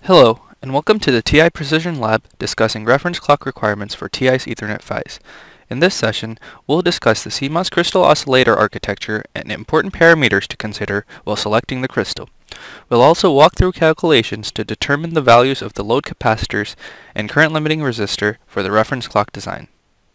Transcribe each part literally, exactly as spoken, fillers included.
Hello, and welcome to the T I Precision Lab discussing reference clock requirements for T I's Ethernet P H Ys. In this session, we'll discuss the C MOS crystal oscillator architecture and important parameters to consider while selecting the crystal. We'll also walk through calculations to determine the values of the load capacitors and current limiting resistor for the reference clock design.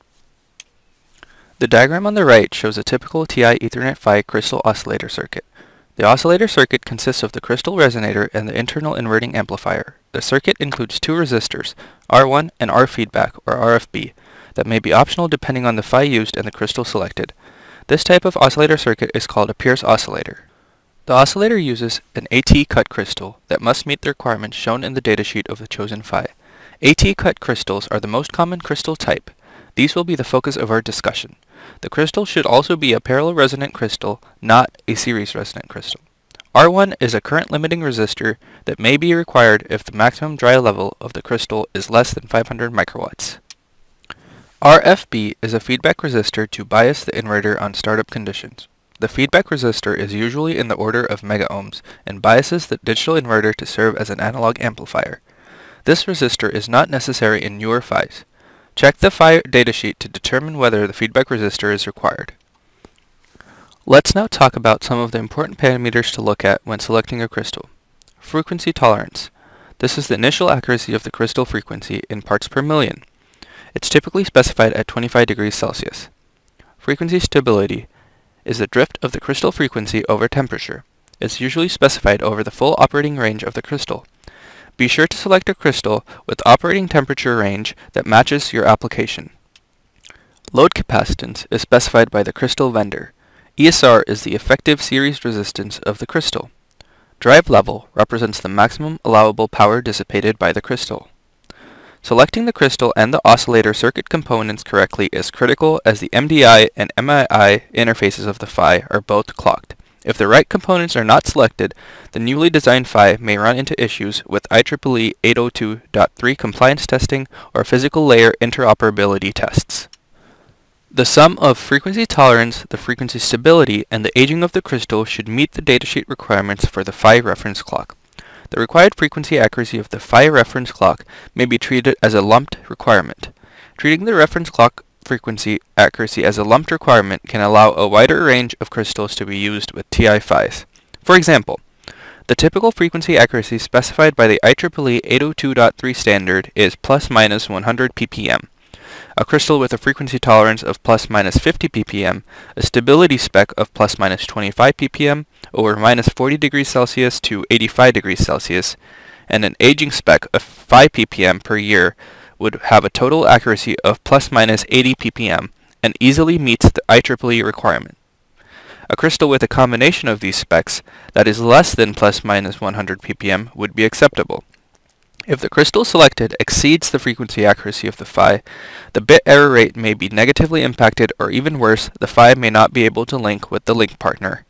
The diagram on the right shows a typical T I Ethernet P H Y crystal oscillator circuit. The oscillator circuit consists of the crystal resonator and the internal inverting amplifier. The circuit includes two resistors, R one and R feedback, or R F B, that may be optional depending on the P H Y used and the crystal selected. This type of oscillator circuit is called a Pierce oscillator. The oscillator uses an AT cut crystal that must meet the requirements shown in the datasheet of the chosen P H Y. AT cut crystals are the most common crystal type. These will be the focus of our discussion. The crystal should also be a parallel resonant crystal, not a series resonant crystal. R one is a current limiting resistor that may be required if the maximum dry level of the crystal is less than five hundred microwatts. R F B is a feedback resistor to bias the inverter on startup conditions. The feedback resistor is usually in the order of megaohms and biases the digital inverter to serve as an analog amplifier. This resistor is not necessary in newer P H Ys. Check the P H Y datasheet to determine whether the feedback resistor is required. Let's now talk about some of the important parameters to look at when selecting a crystal. Frequency tolerance. This is the initial accuracy of the crystal frequency in parts per million. It's typically specified at twenty-five degrees Celsius. Frequency stability is the drift of the crystal frequency over temperature. It's usually specified over the full operating range of the crystal. Be sure to select a crystal with operating temperature range that matches your application. Load capacitance is specified by the crystal vendor. E S R is the effective series resistance of the crystal. Drive level represents the maximum allowable power dissipated by the crystal. Selecting the crystal and the oscillator circuit components correctly is critical, as the M D I and M I I interfaces of the P H Y are both clocked. If the right components are not selected, the newly designed P H Y may run into issues with I triple E eight oh two point three compliance testing or physical layer interoperability tests. The sum of frequency tolerance, the frequency stability, and the aging of the crystal should meet the datasheet requirements for the P H Y reference clock. The required frequency accuracy of the P H Y reference clock may be treated as a lumped requirement. Treating the reference clock frequency accuracy as a lumped requirement can allow a wider range of crystals to be used with T I P H Ys. For example, the typical frequency accuracy specified by the I triple E eight oh two point three standard is plus minus one hundred p p m. A crystal with a frequency tolerance of plus minus fifty p p m, a stability spec of plus minus twenty-five p p m over minus forty degrees Celsius to eighty-five degrees Celsius, and an aging spec of five p p m per year would have a total accuracy of plus minus eighty p p m and easily meets the I triple E requirement. A crystal with a combination of these specs that is less than plus minus one hundred p p m would be acceptable. If the crystal selected exceeds the frequency accuracy of the P H Y, the bit error rate may be negatively impacted, or even worse, the P H Y may not be able to link with the link partner.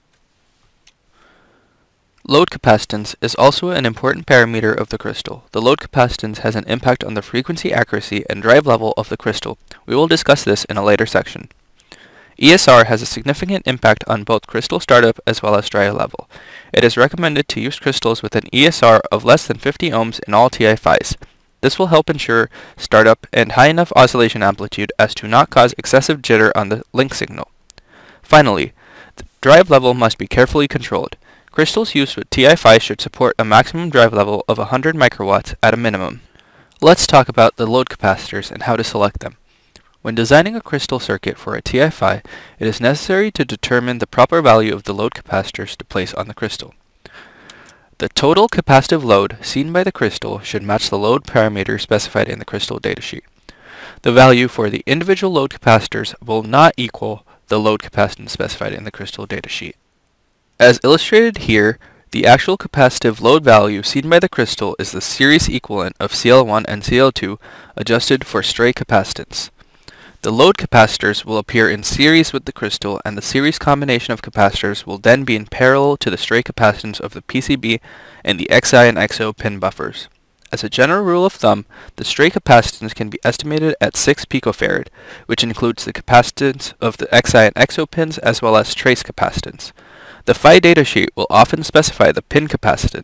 Load capacitance is also an important parameter of the crystal. The load capacitance has an impact on the frequency accuracy and drive level of the crystal. We will discuss this in a later section. E S R has a significant impact on both crystal startup as well as drive level. It is recommended to use crystals with an E S R of less than fifty ohms in all T I P H Ys. This will help ensure startup and high enough oscillation amplitude as to not cause excessive jitter on the link signal. Finally, the drive level must be carefully controlled. Crystals used with T I P H Ys should support a maximum drive level of one hundred microwatts at a minimum. Let's talk about the load capacitors and how to select them. When designing a crystal circuit for a T I P H Y, it is necessary to determine the proper value of the load capacitors to place on the crystal. The total capacitive load seen by the crystal should match the load parameter specified in the crystal datasheet. The value for the individual load capacitors will not equal the load capacitance specified in the crystal datasheet. As illustrated here, the actual capacitive load value seen by the crystal is the series equivalent of C L one and C L two adjusted for stray capacitance. The load capacitors will appear in series with the crystal, and the series combination of capacitors will then be in parallel to the stray capacitance of the P C B and the X I and X O pin buffers. As a general rule of thumb, the stray capacitance can be estimated at six picofarad, which includes the capacitance of the X I and X O pins as well as trace capacitance. The P H Y datasheet will often specify the pin capacitance.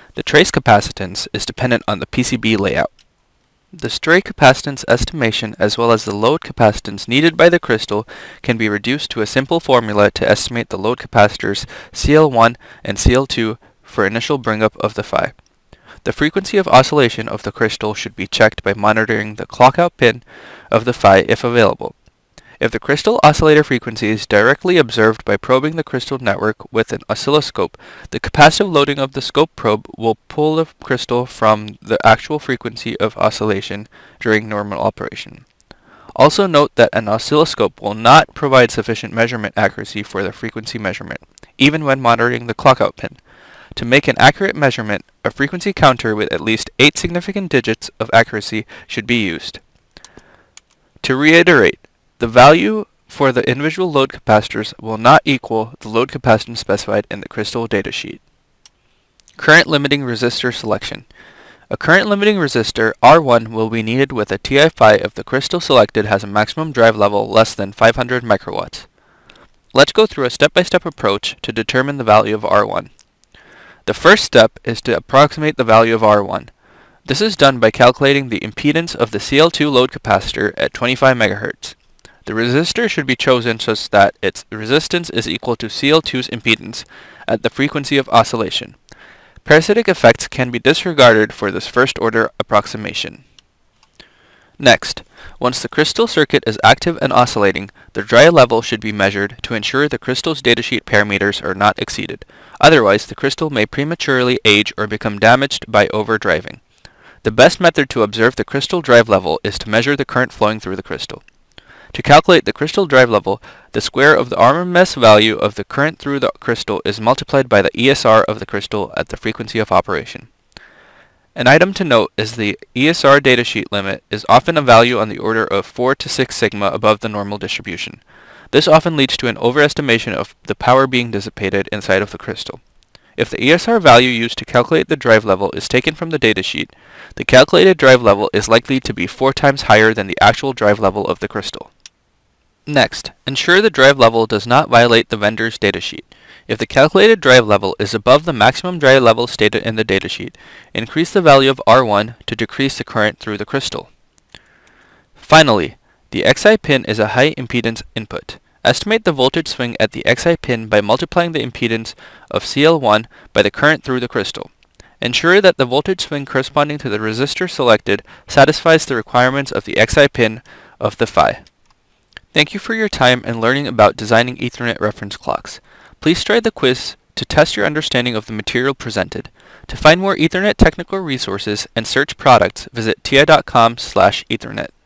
The trace capacitance is dependent on the P C B layout. The stray capacitance estimation as well as the load capacitance needed by the crystal can be reduced to a simple formula to estimate the load capacitors C L one and C L two for initial bring-up of the P H Y. The frequency of oscillation of the crystal should be checked by monitoring the clock-out pin of the P H Y if available. If the crystal oscillator frequency is directly observed by probing the crystal network with an oscilloscope, the capacitive loading of the scope probe will pull the crystal from the actual frequency of oscillation during normal operation. Also note that an oscilloscope will not provide sufficient measurement accuracy for the frequency measurement, even when monitoring the clock-out pin. To make an accurate measurement, a frequency counter with at least eight significant digits of accuracy should be used. To reiterate, the value for the individual load capacitors will not equal the load capacitance specified in the crystal datasheet. Current limiting resistor selection. A current limiting resistor R one will be needed with a T I F Y if the crystal selected has a maximum drive level less than five hundred microwatts. Let's go through a step-by-step approach to determine the value of R one. The first step is to approximate the value of R one. This is done by calculating the impedance of the C L two load capacitor at twenty-five megahertz. The resistor should be chosen such that its resistance is equal to C L two's impedance at the frequency of oscillation. Parasitic effects can be disregarded for this first-order approximation. Next, once the crystal circuit is active and oscillating, the dry level should be measured to ensure the crystal's datasheet parameters are not exceeded. Otherwise, the crystal may prematurely age or become damaged by overdriving. The best method to observe the crystal drive level is to measure the current flowing through the crystal. To calculate the crystal drive level, the square of the R M S value of the current through the crystal is multiplied by the E S R of the crystal at the frequency of operation. An item to note is the E S R datasheet limit is often a value on the order of four to six sigma above the normal distribution. This often leads to an overestimation of the power being dissipated inside of the crystal. If the E S R value used to calculate the drive level is taken from the datasheet, the calculated drive level is likely to be four times higher than the actual drive level of the crystal. Next, ensure the drive level does not violate the vendor's datasheet. If the calculated drive level is above the maximum drive level stated in the datasheet, increase the value of R one to decrease the current through the crystal. Finally, the X I pin is a high impedance input. Estimate the voltage swing at the X I pin by multiplying the impedance of C L one by the current through the crystal. Ensure that the voltage swing corresponding to the resistor selected satisfies the requirements of the X I pin of the P H Y. Thank you for your time and learning about designing Ethernet reference clocks. Please try the quiz to test your understanding of the material presented. To find more Ethernet technical resources and search products, visit T I dot com slash Ethernet.